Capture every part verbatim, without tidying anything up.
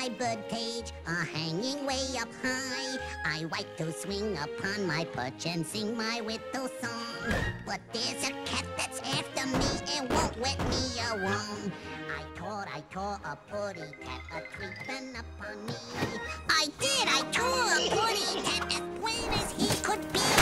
bird cage, a hanging way up high. I like to swing upon my perch and sing my little song. But there's a cat that's after me and won't let me alone. I taught, I taught a Puddy Tat a creeping upon me. I did, I taught a Puddy Tat as plain as he could be.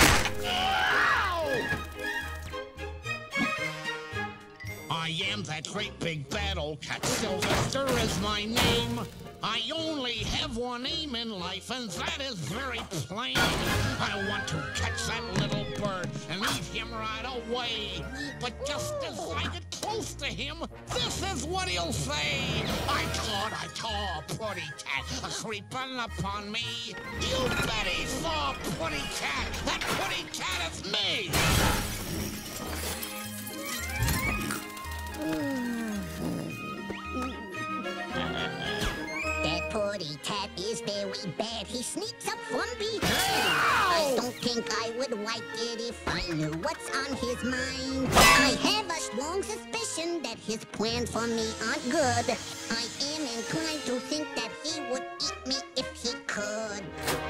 I am that great big bad old cat. Sylvester is my name. I only have one aim in life, and that is very plain. I want to catch that little bird and eat him right away. But just as I get close to him, this is what he'll say. I thought I saw a Puddy Tat a creeping upon me. You bet he saw a Puddy Tat. That Puddy Tat is me. That Puddy Tat is very bad. He sneaks up from behind. I don't think I would like it if I knew what's on his mind. I have a strong suspicion that his plans for me aren't good. I am inclined to think that he would eat me if he could.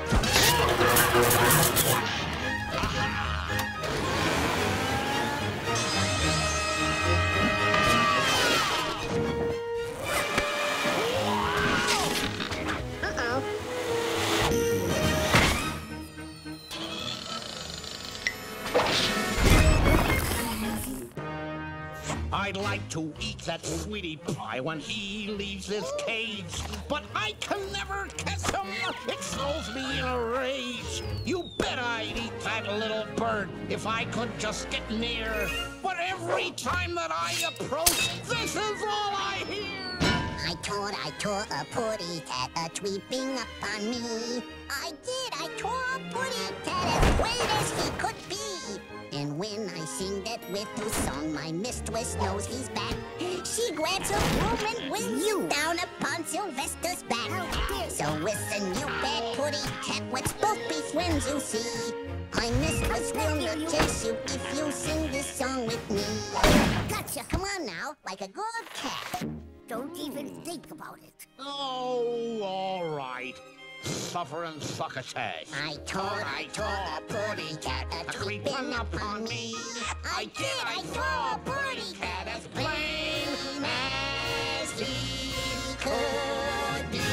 I'd like to eat that sweetie pie when he leaves his cage, but I can never kiss him. It throws me in a rage. You bet I'd eat that little bird if I could just get near. But every time that I approach, this is all I hear. I taught, I taught a Puddy Tat a tweeping up on me. I did, I tore a Puddy Tat as great as he could be. And when I sing that little song, my mistress knows he's back. She grabs her broom and wings you down upon Sylvester's back. So listen, you bad Puddy Tat, let's both be friends, you see. My mistress will not chase you if you sing this song with me. Gotcha, come on now, like a good cat. Don't even think about it. Oh, all right. Suffer and succotash. I taught, I taught a Puddy Tat a creeping upon me. I did, I taught a Puddy Tat as plain as he could be.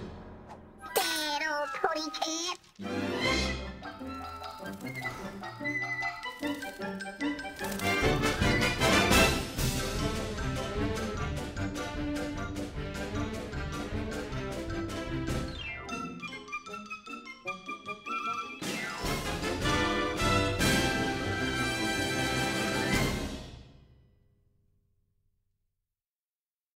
Bad old Puddy Tat.